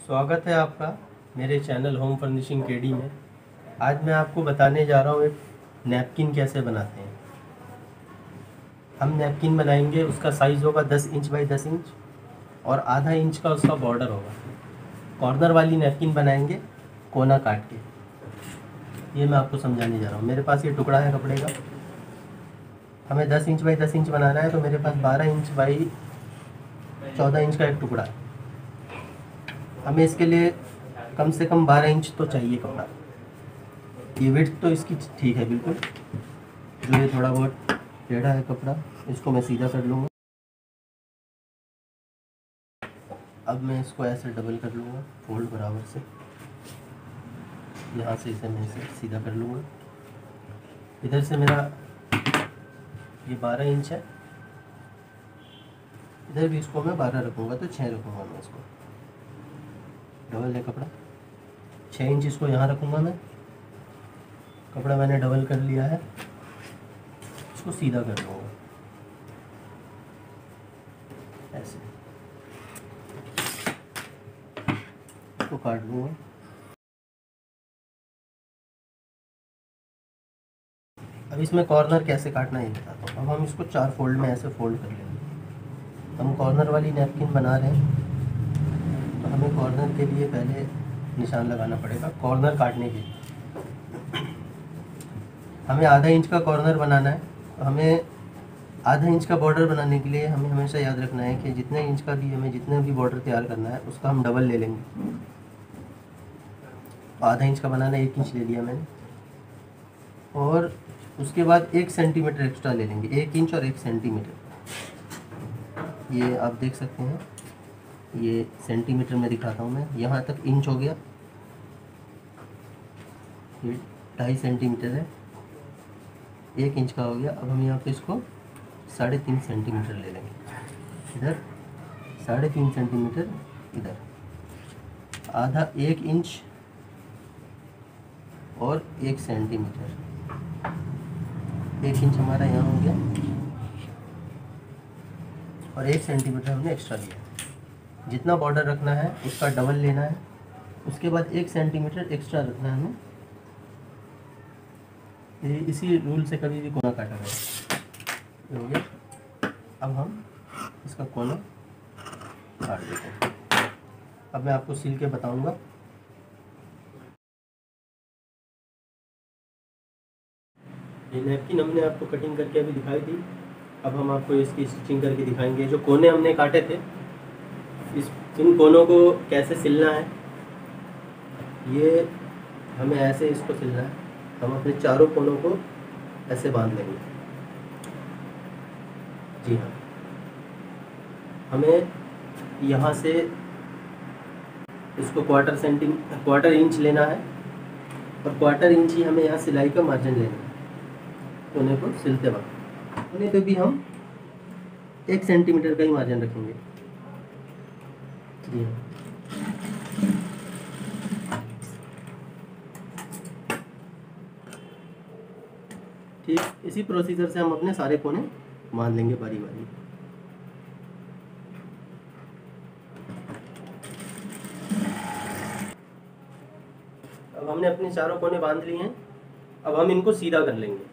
स्वागत है आपका मेरे चैनल होम फर्निशिंग केडी में। आज मैं आपको बताने जा रहा हूँ एक नैपकिन कैसे बनाते हैं। हम नैपकिन बनाएंगे, उसका साइज़ होगा 10 इंच बाई 10 इंच और आधा इंच का उसका बॉर्डर होगा। कॉर्नर वाली नैपकिन बनाएंगे कोना काट के। ये मैं आपको समझाने जा रहा हूँ। मेरे पास ये टुकड़ा है कपड़े का, हमें 10 इंच बाई 10 इंच बनाना है, तो मेरे पास 12 इंच बाई 14 इंच का एक टुकड़ा है। हमें इसके लिए कम से कम 12 इंच तो चाहिए कपड़ा। ये विड्थ तो इसकी ठीक है बिल्कुल। जो ये थोड़ा बहुत टेढ़ा है कपड़ा, इसको मैं सीधा कर लूँगा। अब मैं इसको ऐसे डबल कर लूँगा फोल्ड बराबर से। यहाँ से इसे मैं इसे सीधा कर लूँगा। इधर से मेरा ये 12 इंच है, इधर भी इसको मैं 12 रखूँगा तो 6 रखूँगा मैं इसको। डबल है कपड़ा, 6 इंच इसको यहाँ रखूँगा मैं। कपड़ा मैंने डबल कर लिया है, इसको सीधा कर लूँगा ऐसे, इसको काट लूँगा। अब इसमें कॉर्नर कैसे काटना है ये बताता हूँ। अब हम इसको 4 फोल्ड में ऐसे फोल्ड कर लेंगे। हम कॉर्नर वाली नैपकिन बना रहे हैं, तो हमें कॉर्नर के लिए पहले निशान लगाना पड़ेगा। कॉर्नर काटने के लिए हमें आधा इंच का कॉर्नर बनाना है, तो हमें आधा इंच का बॉर्डर बनाने के लिए हमें हमेशा याद रखना है कि जितने इंच का भी हमें जितना भी बॉर्डर तैयार करना है उसका हम डबल ले लेंगे। आधा इंच का बनाना है, 1 इंच ले लिया मैंने, और उसके बाद 1 सेंटीमीटर एक्स्ट्रा ले लेंगे। 1 इंच और 1 सेंटीमीटर, ये आप देख सकते हैं। ये सेंटीमीटर में दिखाता हूँ मैं। यहाँ तक इंच हो गया, ये 2.5 सेंटीमीटर है, 1 इंच का हो गया। अब हम यहाँ पे इसको 3.5 सेंटीमीटर ले लेंगे। इधर 3.5 सेंटीमीटर, इधर आधा 1 इंच और 1 सेंटीमीटर। 1 इंच हमारा यहाँ हो गया और 1 सेंटीमीटर हमने एक्स्ट्रा लिया। जितना बॉर्डर रखना है उसका डबल लेना है, उसके बाद 1 सेंटीमीटर एक्स्ट्रा रखना है हमें। ये इसी रूल से कभी भी कोना काटा गया हो गया। अब हम इसका कोना काट देते हैं। अब मैं आपको सिल के बताऊंगा। ये नैपकिन हमने आपको कटिंग करके अभी दिखाई थी। अब हम आपको इसकी स्टिचिंग करके दिखाएंगे। जो कोने हमने काटे थे, इन कोनों को कैसे सिलना है, ये हमें ऐसे इसको सिलना है। हम अपने चारों कोनों को ऐसे बांध लेंगे। जी हाँ, हमें यहाँ से इसको क्वार्टर इंच लेना है, और क्वार्टर इंच ही हमें यहाँ सिलाई का मार्जिन लेना है। कोने को सिलते वक्त कोने पे भी हम 1 सेंटीमीटर का ही मार्जिन रखेंगे। जी हाँ, ठीक इसी प्रोसीजर से हम अपने सारे कोने बांध लेंगे बारी बारी। अब हमने अपने चारों कोने बांध लिए हैं। अब हम इनको सीधा कर लेंगे।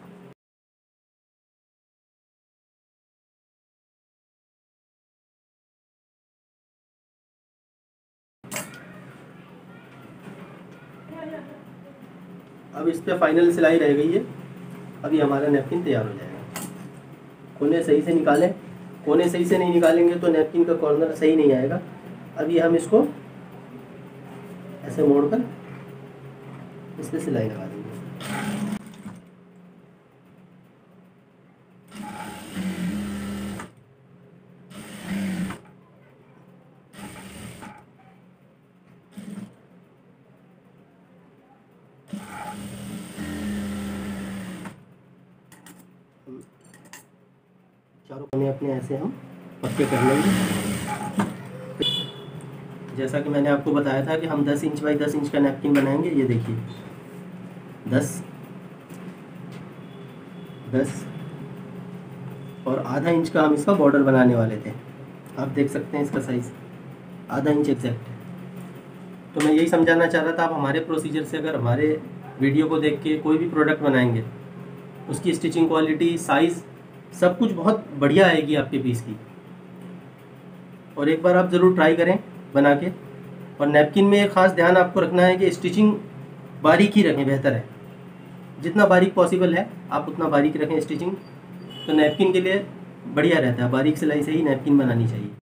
अब इस पे फाइनल सिलाई रह गई है। अभी हमारा नैपकिन तैयार हो जाएगा। कोने सही से निकालें। कोने सही से नहीं निकालेंगे तो नैपकिन का कॉर्नर सही नहीं आएगा। अभी हम इसको ऐसे मोड़कर इस पे सिलाई लगा देंगे। चारों कोने अपने ऐसे हम पक्के कर लेंगे। जैसा कि मैंने आपको बताया था कि हम 10 इंच बाई 10 इंच का नैपकिन बनाएंगे। ये देखिए 10 और आधा इंच का हम इसका बॉर्डर बनाने वाले थे। आप देख सकते हैं इसका साइज़ आधा इंच एग्जैक्ट है। तो मैं यही समझाना चाह रहा था, आप हमारे प्रोसीजर से अगर हमारे वीडियो को देख के कोई भी प्रोडक्ट बनाएंगे, उसकी स्टिचिंग क्वालिटी, साइज़, सब कुछ बहुत बढ़िया आएगी आपके पीस की। और एक बार आप ज़रूर ट्राई करें बना के। और नैपकिन में एक ख़ास ध्यान आपको रखना है कि स्टिचिंग बारीक ही रखें, बेहतर है। जितना बारीक पॉसिबल है आप उतना बारीक रखें स्टिचिंग, तो नैपकिन के लिए बढ़िया रहता है। बारीक सिलाई से ही नैपकिन बनानी चाहिए।